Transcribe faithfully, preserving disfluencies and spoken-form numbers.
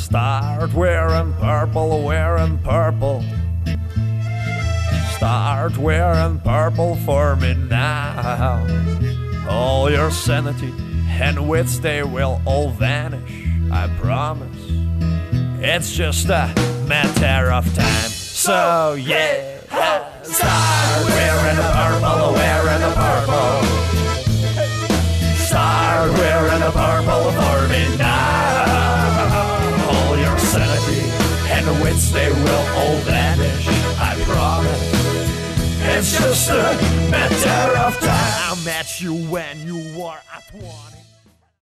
Start wearing purple, wearing purple. Start wearing purple for me now. All your sanity and wits, they will all vanish, I promise. It's just a matter of time. So yeah, start wearing a purple, wearing a purple. Start wearing a purple for me now. All your sanity and wits, they will all vanish, I promise. It's just a matter of time. I met you when you were at twenty.